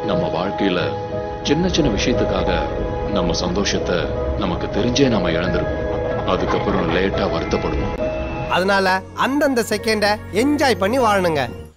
நம்ம வாழ்க்கையில சின்ன சின்ன விஷயத்துக்காக நம்ம சந்தோஷத்தை நமக்கு தெரிஞ்சே நாம இழந்துருவோம். அதுக்கப்புறம் லேட்டா வருத்தப்படுவோம். அதனால அந்தந்த செகண்ட என்ஜாய் பண்ணி வாழணுங்க.